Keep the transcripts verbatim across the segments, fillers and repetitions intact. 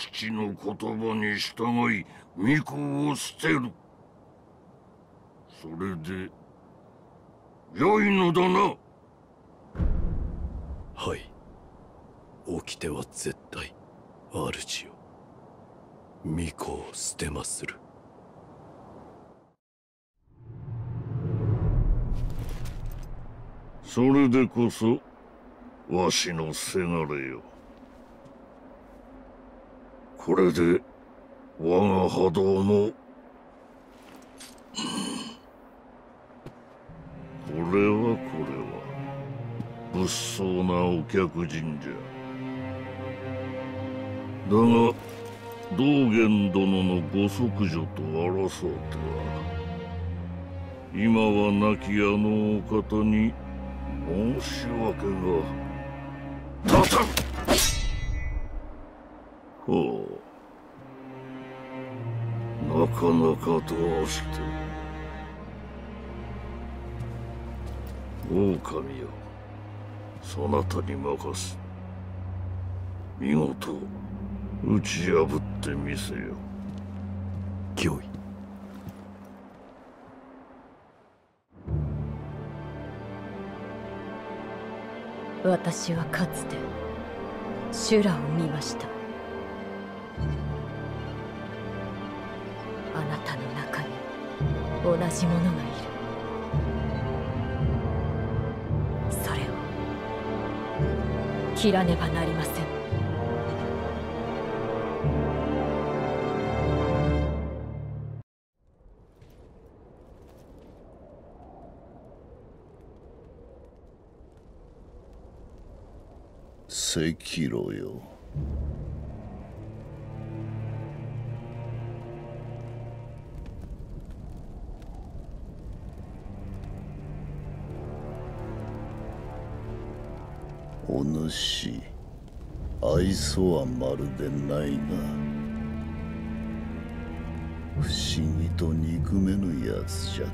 父の言葉に従い巫女を捨てる。それで良いのだな。 はい。掟は絶対、主よ。巫女を捨てまする。 それでこそわしのせがれよ。これで我が波動もこれはこれは物騒なお客人じゃ。だが道元殿のご息女と争うては今は亡きあのお方に申し訳が立たん。ほう、なかなかどうして狼よ、そなたに任す。見事打ち破ってみせよ。 御意。 私はかつて修羅を見ました。あなたの中に同じものがいる。それを切らねばなりません。 赤炉よ。お主、愛想はまるでないが、不思議と憎めぬやつじゃった。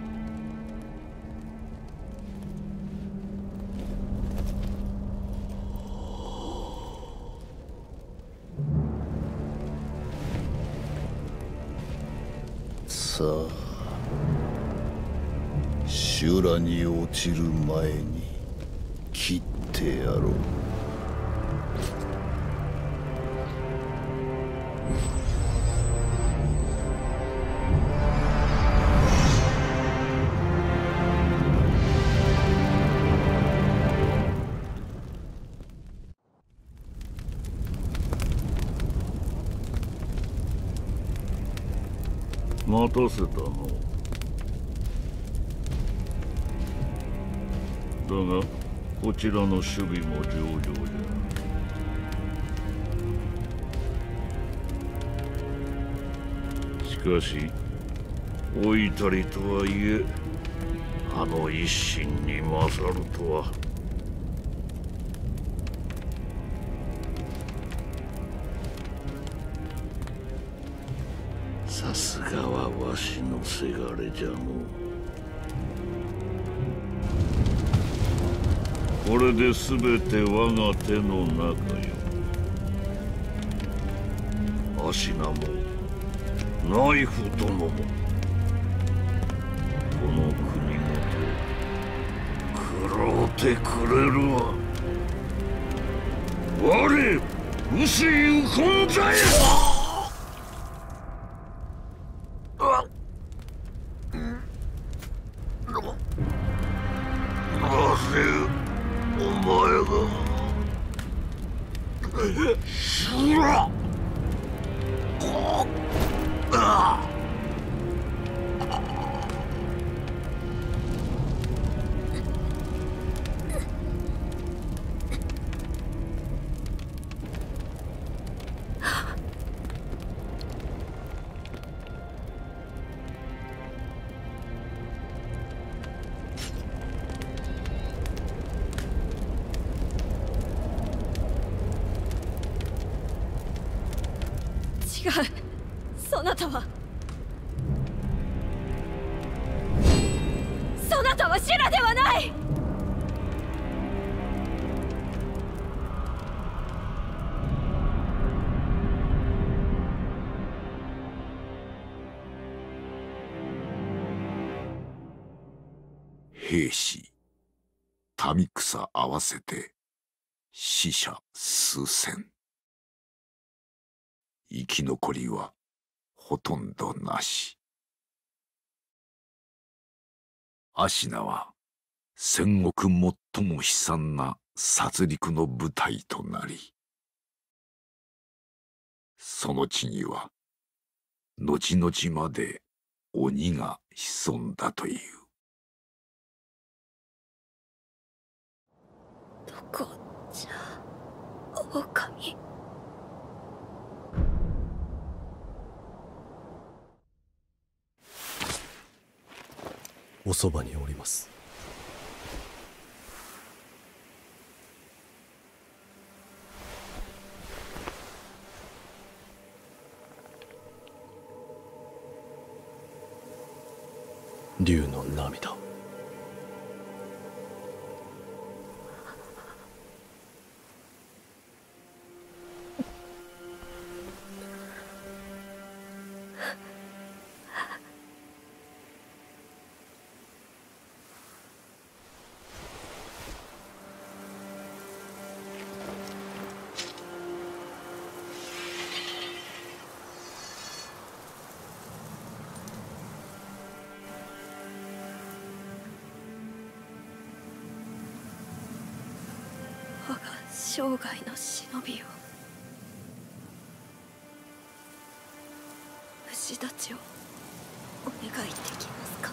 さあ、修羅に落ちる前に切ってやろう。待たせたの。だがこちらの守備も上々じゃ。しかし老いたりとはいえあの一心に勝るとは。さすがはわしのせがれじゃの。これで全て我が手の中よ。芦名もナイフ殿もこの国ごと食ろうてくれるわ。我臼井本左衛違う、そなたはそなたは修羅ではない。 兵士、民草合わせて死者数千。生き残りはほとんどなし。芦名は戦国最も悲惨な殺戮の舞台となり、その地には後々まで鬼が潜んだという。 どこじゃ、狼。 おそばにおります。竜の涙。 我が生涯の忍びを、虫たちをお願いできますか。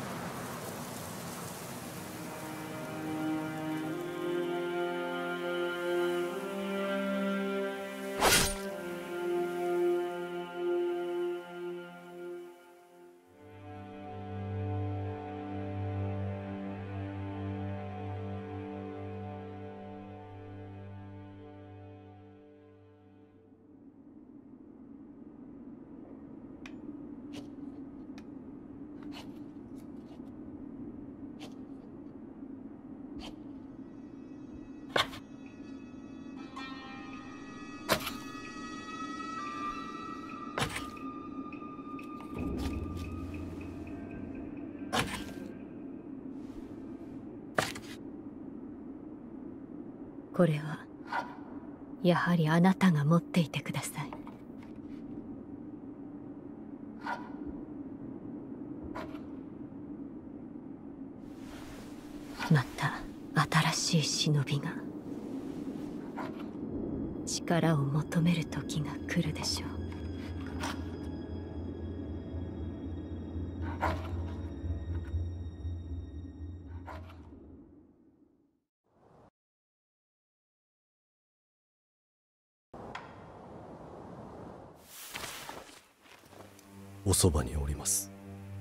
これはやはりあなたが持っていてください。また新しい忍びが力を求める時が来るでしょう。 おそばにおります。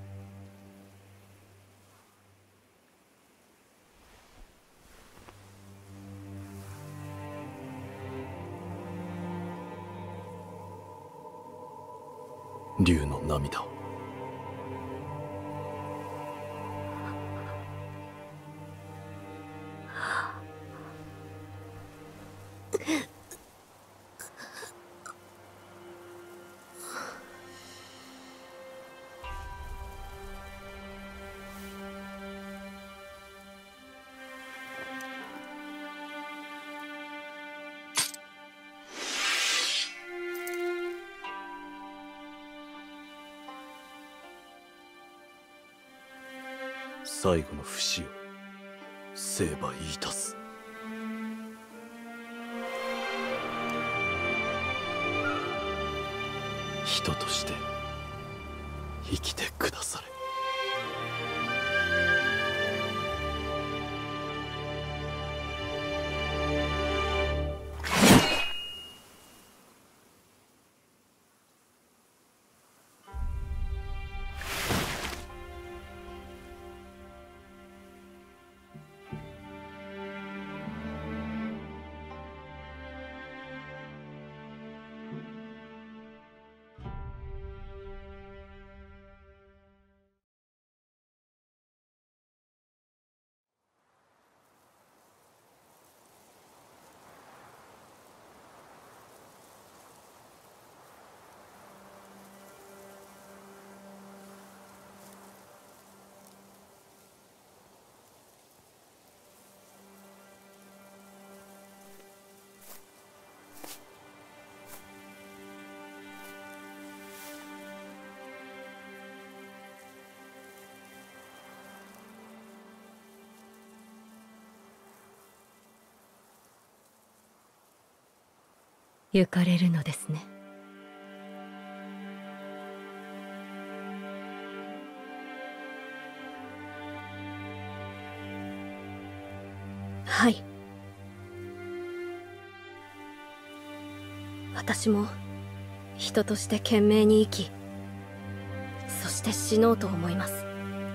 竜の涙。最後の不死を成敗いたす。人として生きてくだされ。 行かれるのですね。 はい。私も人として懸命に生き、そして死のうと思います。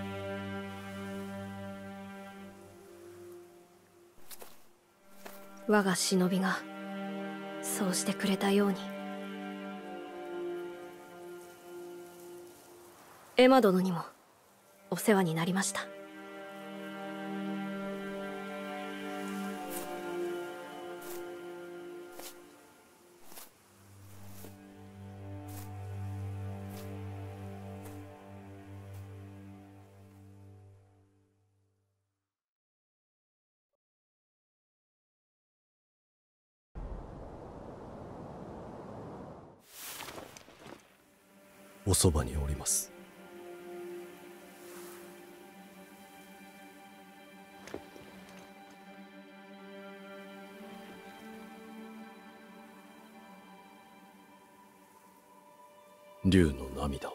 我が忍びがそうしてくれたように。エマ殿にもお世話になりました。 おそばにおります。竜の涙を。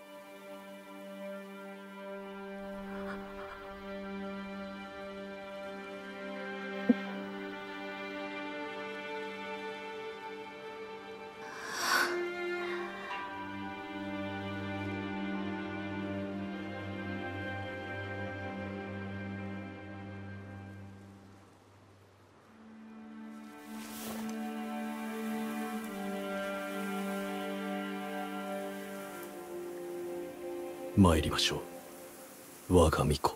参りましょう、我が巫女。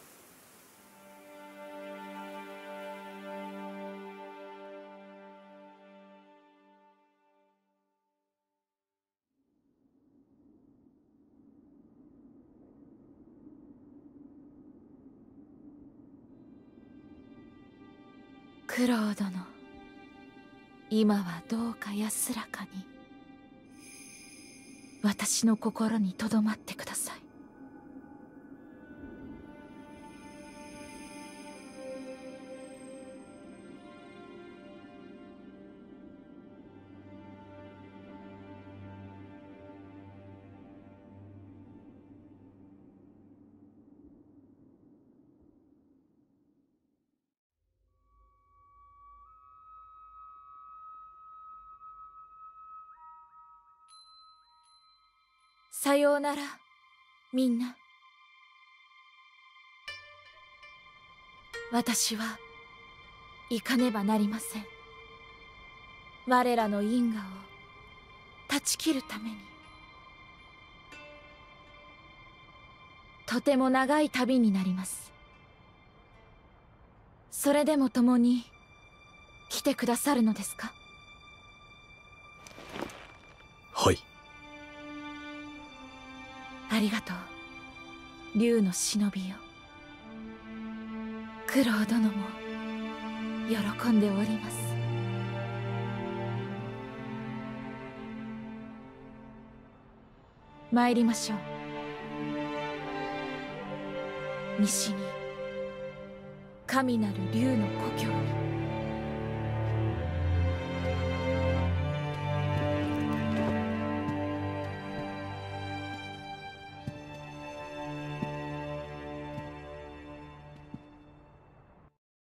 九郎殿、今はどうか安らかに私の心にとどまってください。さようなら、みんな。私は行かねばなりません。我らの因果を断ち切るために。とても長い旅になります。それでも共に来てくださるのですか？ はい。 ありがとう、竜の忍びよ。九郎殿も喜んでおります。参りましょう。西に神なる竜の故郷に。